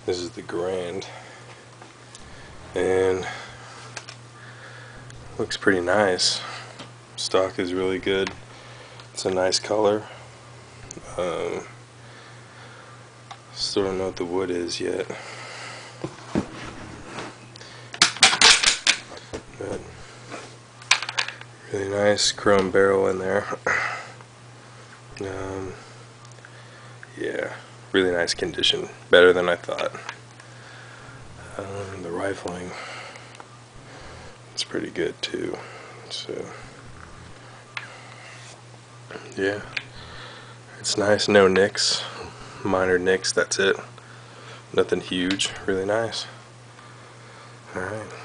This is the Garand, and looks pretty nice. Stock is really good. It's a nice color. Still don't know what the wood is yet, but really nice chrome barrel in there. Yeah, really nice condition, better than I thought. The rifling, it's pretty good too. So yeah, it's nice. No nicks, minor nicks, that's it. Nothing huge. Really nice. Alright.